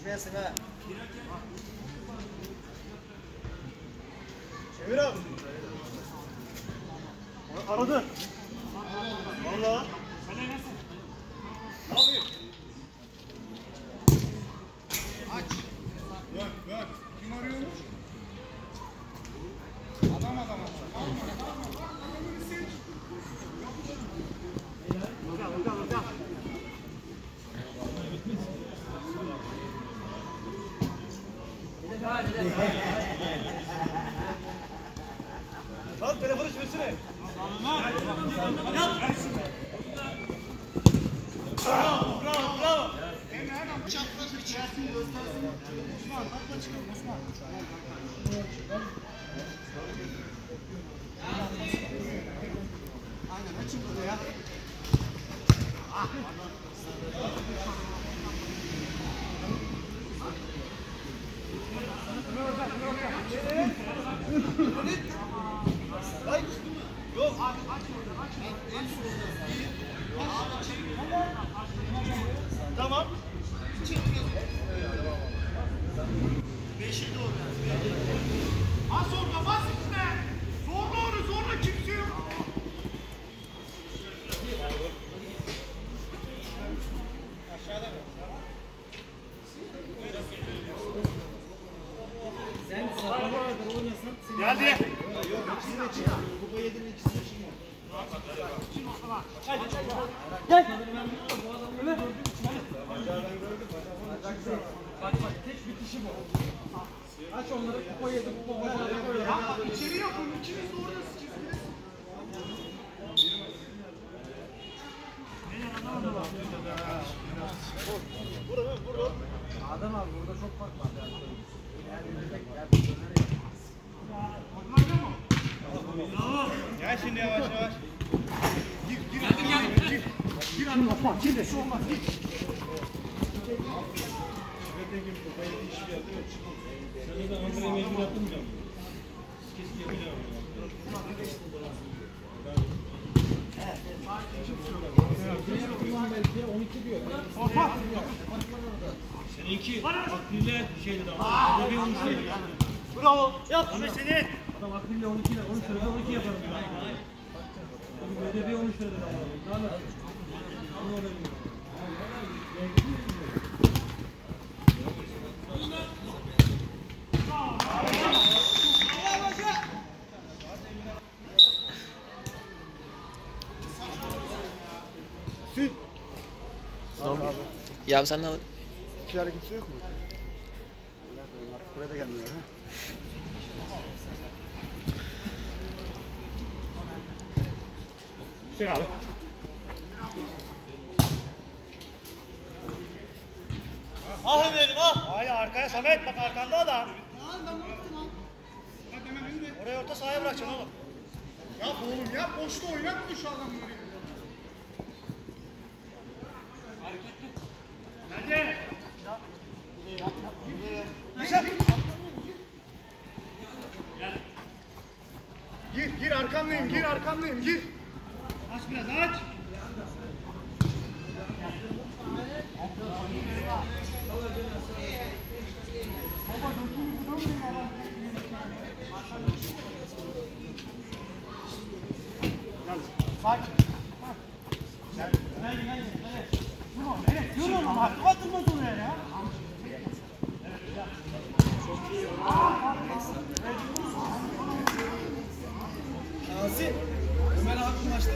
Düşmeyesin ha. Çevir abi. Aradı. Valla. Ne yapayım? Aç. Ver. Kim arıyormuş? Adam. Hocam. Al telefonu çözsene. Bravo. Çapraz bir çersin göstersin. Osman atla çıkalım Osman. Aynen açın burada ya. Yok. Tamam. Beşi doğru. Ha zorla bas işte. Zorla kimse yok. Aşağıda mı? Sen saklama kadar oynasın. Geldi. Yok ikisini de çıkar. Kupa yedinin ikisini de çıkar. Gel. Ömer. Bacağı ben gördüm. Bak tek bir kişi bu. Aç onları kupa yedi kupa bacağı koy. İçeri yapın. İkiniz de oradasınız. Vur. Adem abi burada çok fark var. Gel şimdi yavaş. Gir anne Osman. Gir de şu olmaz. Gir. Sen de Ankara'ya mecbur yaptın mı? Kesin yapacağım. Belki 12 diyor. Osman. Seninki akbille şeydi ama. Ödevi 13 dedi. Bravo. Yap. Ahmet senin. Adam akbille 12 ile 13 lirada 12 yaparım. Ödevi 13 lirada ama. Ne anladın? Bunu öğreniyorum. Ya sen ne alın? İçeride kimse yok mu? Buraya da gelmiyor ha. Çek abi. Ah Ömer'im ah. Hayır arkaya Samet bak arkanda adam. Oraya orta sahaya bırakacaksın oğlum. Yap oğlum yap. Boşta oynatma şu adamları. Hadi. Gir arkandayım gir. Aç biraz aç. Sakin. Yürü oğlum artık atılmaz oraya ya. Şazi. Ömer abi maçta.